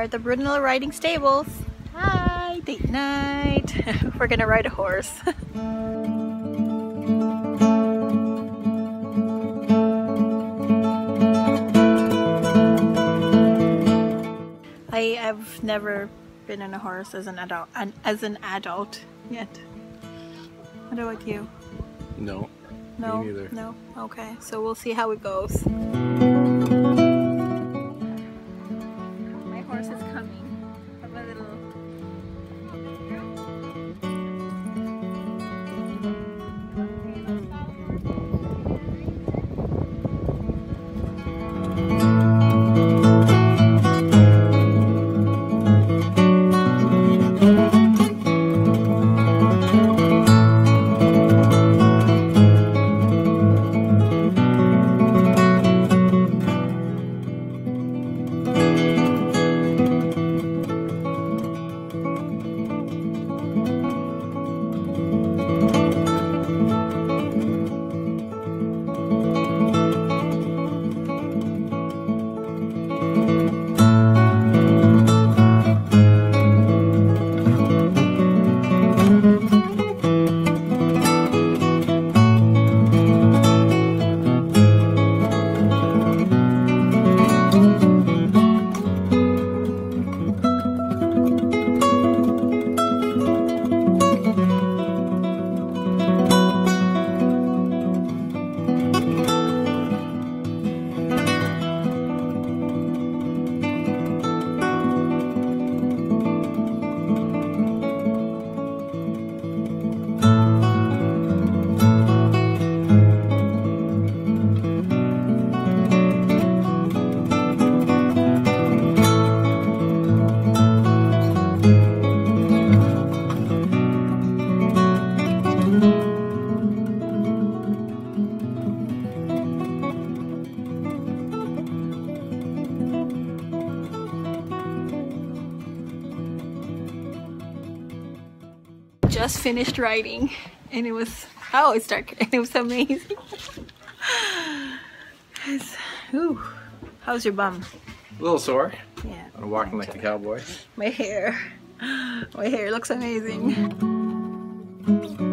are at the Brunel Riding Stables. Hi, date night. We're gonna ride a horse. I have never been on a horse as an adult yet. What about you? No. No, me neither. no. Okay, so we'll see how it goes. My horse is coming. Have a little. Just finished riding and it was, oh, it's dark and it was amazing. Ooh, how's your bum? A little sore. Yeah. I'm walking like the cowboy. My hair looks amazing.